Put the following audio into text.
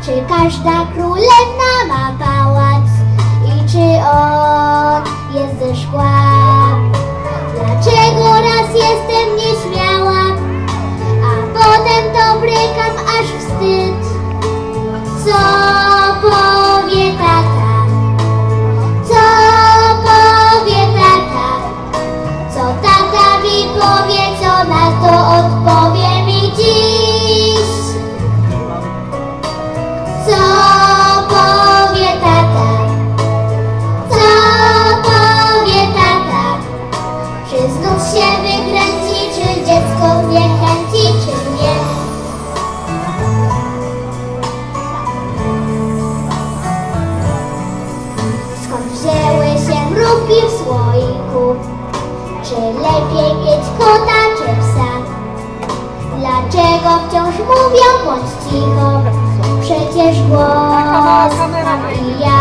Czy każda królewna ma pałac i czy on jest ze szkła? Dlaczego raz jestem nieśmiała, a potem to brykam aż wstyd? Co powie tata? Co powie tata? Co tata mi powie, co na to odpowie mi dziś? Co powie tata? Co powie tata? Czy znów się wykręci, czy dziecko zniechęci, czy nie? Skąd wzięły się mrówki w słoiku? Czy lepiej mieć kota, czy psa? Dlaczego wciąż mówią bądź cicho? Przecież głos mam i ja.